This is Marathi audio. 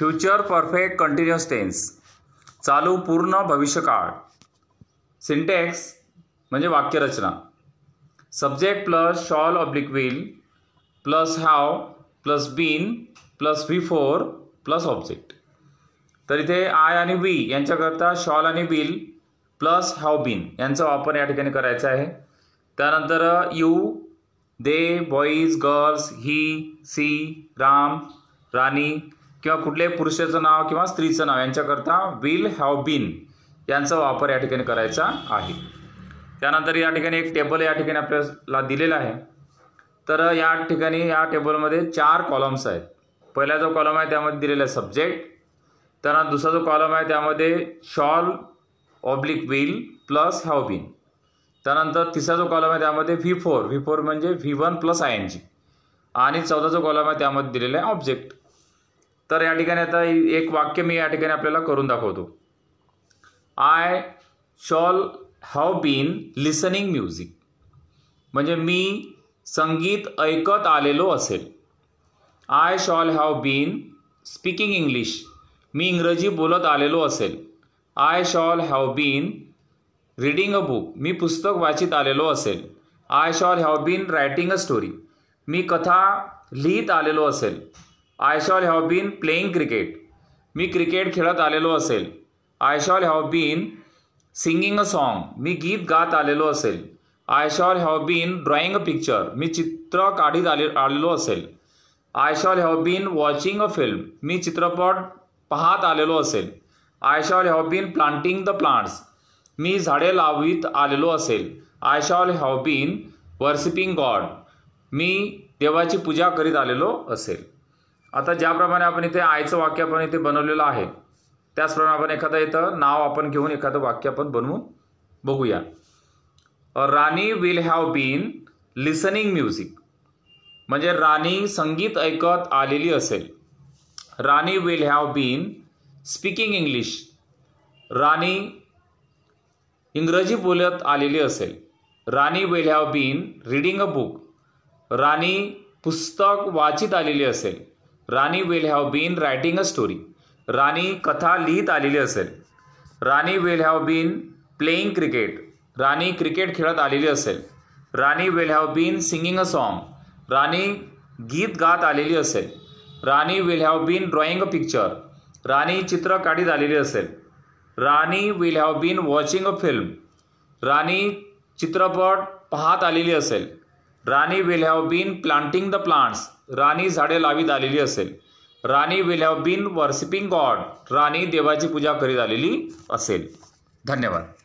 फ्युचर परफेक्ट कंटिन्युअस टेन्स, चालू पूर्ण भविष्यकाळ. सिंटॅक्स म्हणजे वाक्यरचना. Subject plus shall oblique will plus have plus been plus V4 plus object. तर इथे आय आणि वी यांच्याकरता शॉल आणि विल प्लस हॅव बीन यांचा वापर या ठिकाणी करायचा आहे. त्यानंतर you, they, boys, girls, he, she, Ram, Rani किंवा कुठल्याही पुरुषाचं नाव किंवा स्त्रीचं नाव यांच्याकरता विल, हॅव बीन यांचा वापर या ठिकाणी करायचा आहे. त्यानंतर या ठिकाणी एक टेबल या ठिकाणी आपल्याला दिलेला आहे. तर या ठिकाणी या टेबलमध्ये 4 कॉलम्स आहेत. पहिला जो कॉलम आहे त्यामध्ये दिलेला आहे सब्जेक्ट. त्यानंतर दुसरा जो कॉलम आहे त्यामध्ये shall oblique will plus have been. त्यानंतर तिसरा जो कॉलम आहे त्यामध्ये V4 म्हणजे V1 प्लस ING. आणि चौथा जो कॉलम आहे त्यामध्ये दिलेला आहे ऑब्जेक्ट. तर या ठिकाणी आता एक वाक्य मी या ठिकाणी आपल्याला करून दाखवतो. I shall have been listening music म्हणजे मी संगीत ऐकत आलेलो असेल. I shall have been speaking English मी इंग्रजी बोलत आलेलो असेल. I shall have been reading a book मी पुस्तक वाचित आलेलो असेल. I shall have been writing a story मी कथा लिहित आलेलो असेल. I shall have been playing cricket मी क्रिकेट खेळत आलेलो असेल. I shall have been singing a song मी गीत गात आलेलो असेल. I shall have been drawing a picture मी चित्र काढीत आलेलो असेल. I shall have been watching a film मी चित्रपट पाहत आलेलो असेल. I shall have been planting the plants मी झाडे लावित आलेलो असेल. I shall have been worshipping God मी देवाची पूजा करीत आलेलो असेल. आता ज्याप्रमाणे आपण इथे आयचं वाक्य आपण इथे बनवलेलं आहे त्याचप्रमाणे आपण एखादं इथं नाव आपण घेऊन एखादं वाक्य आपण बनवून बघूया. Rani will have been listening music म्हणजे राणी संगीत ऐकत आलेली असेल. Rani will have been speaking English Rani इंग्रजी बोलत आलेली असेल. Rani will have been reading a book Rani पुस्तक वाचित आलेली असेल. Rani will have been writing a story Rani कथा लिहित आलेली असेल. Rani will have been playing cricket Rani cricket खेळत आलेली असेल. Rani will have been singing a song राणी गीत गात आलेली असेल. Rani will have been drawing a picture Rani चित्र काढीत आलेली असेल. Rani will have been watching a film Rani चित्रपट पाहत आलेली असेल. Rani will have been planting the plants Rani झाडे लावीत आलेली असेल. Rani will have been worshipping God Rani देवाची पूजा करीत आलेली असेल. धन्यवाद.